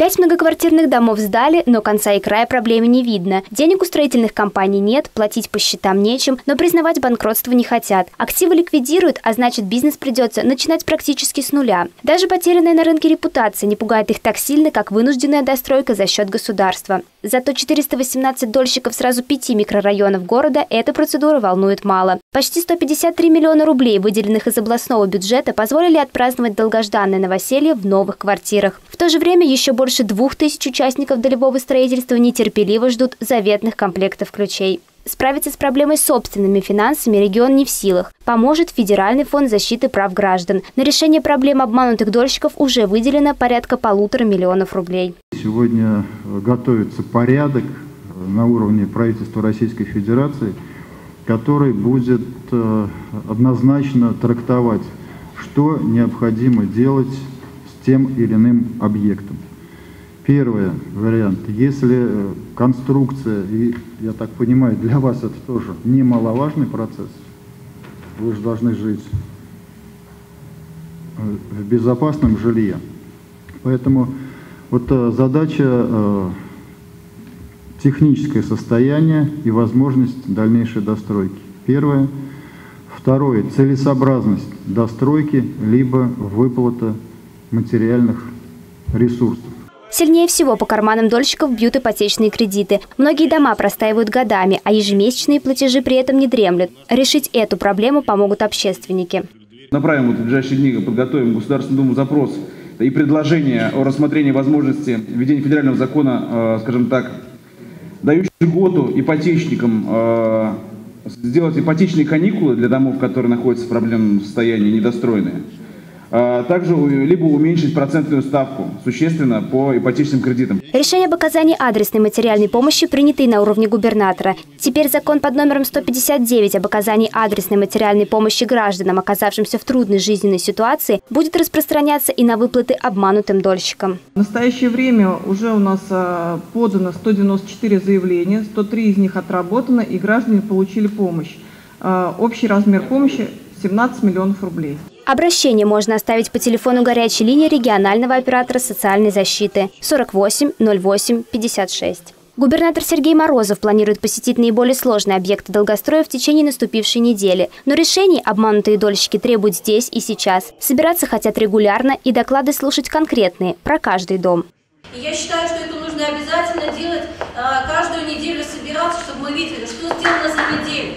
5 многоквартирных домов сдали, но конца и края проблеме не видно. Денег у строительных компаний нет, платить по счетам нечем, но признавать банкротство не хотят. Активы ликвидируют, а значит, бизнес придется начинать практически с нуля. Даже потерянная на рынке репутация не пугает их так сильно, как вынужденная достройка за счет государства. Зато 418 дольщиков сразу 5 микрорайонов города эта процедура волнует мало. Почти 153 миллиона рублей, выделенных из областного бюджета, позволили отпраздновать долгожданное новоселье в новых квартирах. В то же время еще больше 2000 участников долевого строительства нетерпеливо ждут заветных комплектов ключей. Справиться с проблемой собственными финансами регион не в силах. Поможет Федеральный фонд защиты прав граждан. На решение проблем обманутых дольщиков уже выделено порядка 1,5 миллиона рублей. Сегодня готовится порядок на уровне правительства Российской Федерации, который будет однозначно трактовать, что необходимо делать с тем или иным объектом. Первый вариант. Если конструкция, и я так понимаю, для вас это тоже немаловажный процесс, вы же должны жить в безопасном жилье. Поэтому вот задача техническое состояние и возможность дальнейшей достройки. Первое. Второе. Целесообразность достройки либо выплата материальных ресурсов. Сильнее всего по карманам дольщиков бьют ипотечные кредиты. Многие дома простаивают годами, а ежемесячные платежи при этом не дремлют. Решить эту проблему помогут общественники. Направим в ближайшие дни, подготовим в Государственную Думу запрос и предложение о рассмотрении возможности введения федерального закона, скажем так, дающий льготу ипотечникам сделать ипотечные каникулы для домов, которые находятся в проблемном состоянии, недостроенные. Также либо уменьшить процентную ставку существенно по ипотечным кредитам. Решение об оказании адресной материальной помощи принято и на уровне губернатора. Теперь закон под номером 159 об оказании адресной материальной помощи гражданам, оказавшимся в трудной жизненной ситуации, будет распространяться и на выплаты обманутым дольщикам. В настоящее время уже у нас подано 194 заявления, 103 из них отработано, и граждане получили помощь. Общий размер помощи 17 миллионов рублей. Обращение можно оставить по телефону горячей линии регионального оператора социальной защиты 48 08 56. Губернатор Сергей Морозов планирует посетить наиболее сложные объекты долгостроя в течение наступившей недели. Но решений обманутые дольщики требуют здесь и сейчас. Собираться хотят регулярно и доклады слушать конкретные, про каждый дом. И я считаю, что это нужно обязательно делать, каждую неделю собираться, чтобы мы видели, что сделано за неделю.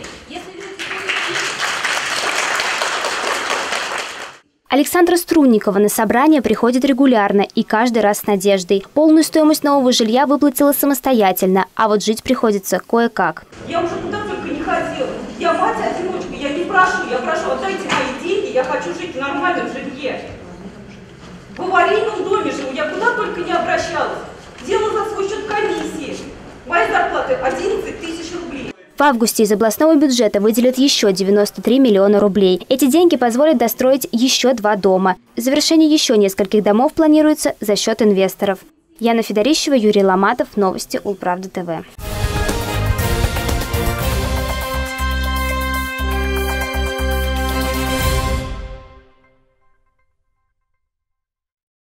Александра Струнникова на собрание приходит регулярно и каждый раз с надеждой. Полную стоимость нового жилья выплатила самостоятельно, а вот жить приходится кое-как. Я уже куда только не ходила. Я мать-одиночка, я не прошу, я прошу, отдайте мои деньги, я хочу жить в нормальном жилье. В аварийном доме живу, я куда только не обращалась. Делала за свой счет комиссии. Моя зарплата 11 тысяч рублей. В августе из областного бюджета выделят еще 93 миллиона рублей. Эти деньги позволят достроить еще 2 дома. Завершение еще нескольких домов планируется за счет инвесторов. Яна Федорищева, Юрий Ломатов. Новости Улправда ТВ.